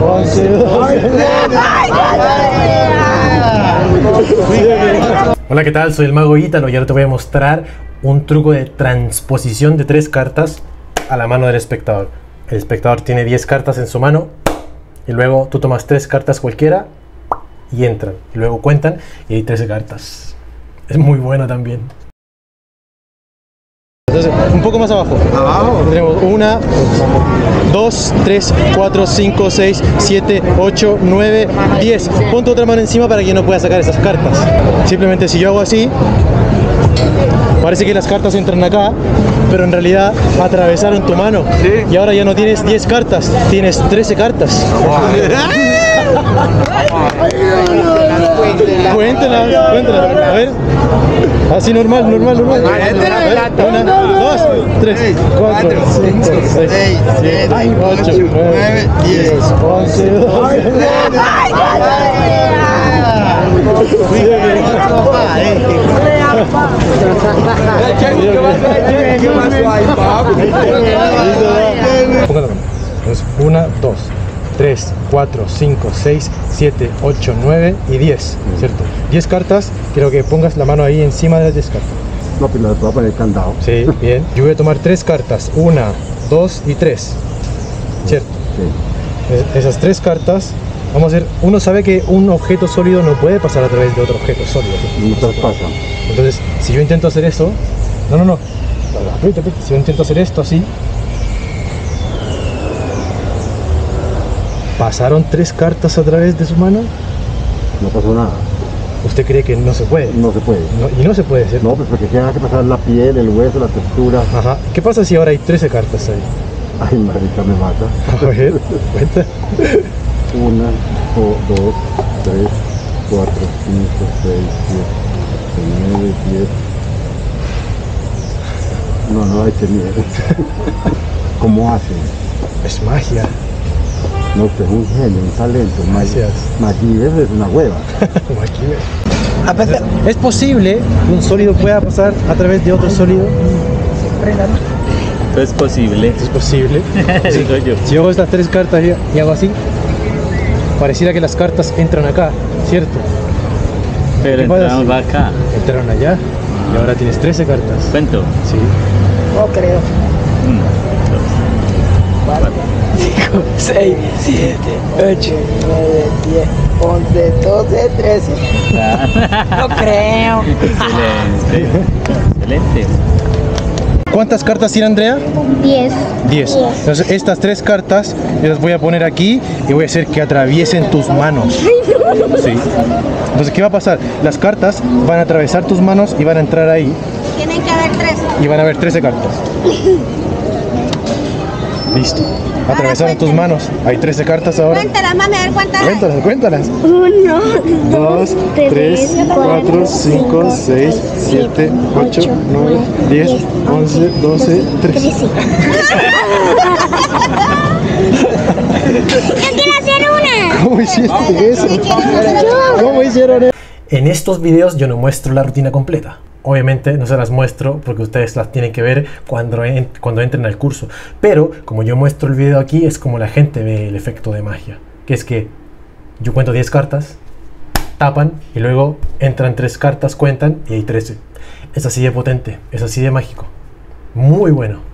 11, 12. Hola, ¿qué tal? Soy el Mago Ítalo y ahora te voy a mostrar un truco de transposición de 3 cartas a la mano del espectador. El espectador tiene 10 cartas en su mano y luego tú tomas 3 cartas cualquiera y entran. Y luego cuentan y hay 13 cartas. Es muy bueno también. Entonces, un poco más abajo. Tenemos 1, 2, 3, 4, 5, 6, 7, 8, 9, 10. Pon tu otra mano encima para que no pueda sacar esas cartas. Simplemente si yo hago así, parece que las cartas entran acá, pero en realidad atravesaron tu mano. ¿Sí? Y ahora ya no tienes 10 cartas, tienes 13 cartas. Cuéntala. A ver. Así normal. 1, 2, 3, 4, 5, 6, 7, 8, 9, 10, 11, 12. Entonces, 1, 2, 3, 4, 5, 6, 7, 8, 9 y 10, ¿cierto? 10 cartas, quiero que pongas la mano ahí encima de las 10 cartas. No, pero le voy a poner candado. Sí, bien. Yo voy a tomar 3 cartas, 1, 2 y 3, ¿cierto? Sí. Esas 3 cartas, vamos a hacer, uno sabe que un objeto sólido no puede pasar a través de otro objeto sólido. No traspasa. Entonces, si yo intento hacer eso, no. Si yo intento hacer esto así, ¿pasaron 3 cartas a través de su mano? No pasó nada. ¿Usted cree que no se puede? No se puede. Y no se puede, ¿cierto? No, pues porque tiene que pasar la piel, el hueso, la textura. Ajá. ¿Qué pasa si ahora hay 13 cartas ahí? Ay, marica, me mata. A ver, cuenta. 1, 2, 3, 4, 5, 6, 7, 9, 10. No hay que mirar. ¿Cómo hacen? Es magia. No, usted es un genio, un talento. Gracias. MacGyver es una hueva. ¿Es posible que un sólido pueda pasar a través de otro sólido? Es posible. Es posible. Sí. Si yo hago estas 3 cartas y hago así, pareciera que las cartas entran acá, ¿cierto? Pero entramos acá. Entraron allá y ahora tienes 13 cartas. ¿Cuento? Sí. No creo. 1, 2, 4, 5, 6, 7, 8, 9, 10, 11, 12, 13. No creo. Excelente. ¿Cuántas cartas tiene Andrea? 10. 10. Entonces estas 3 cartas yo las voy a poner aquí y voy a hacer que atraviesen tus manos. Sí. Entonces, ¿qué va a pasar? Las cartas van a atravesar tus manos y van a entrar ahí. Tienen que haber 13. Y van a haber 13 cartas. Listo. Atravesaron tus manos. Hay 13 cartas ahora. Cuéntalas, mami, a ver cuántas. Cuéntalas. 1, 2, 3, 4, 5, 6, 7, 8, 9, 10, 11, 12, 13. Yo quiero hacer una. ¿Cómo hiciste eso? ¿Cómo hicieron eso? En estos videos yo no muestro la rutina completa. Obviamente no se las muestro porque ustedes las tienen que ver cuando entren al curso. Pero como yo muestro el video aquí, es como la gente ve el efecto de magia. Que es que yo cuento 10 cartas, tapan y luego entran 3 cartas, cuentan y hay 13. Es así de potente, es así de mágico. Muy bueno.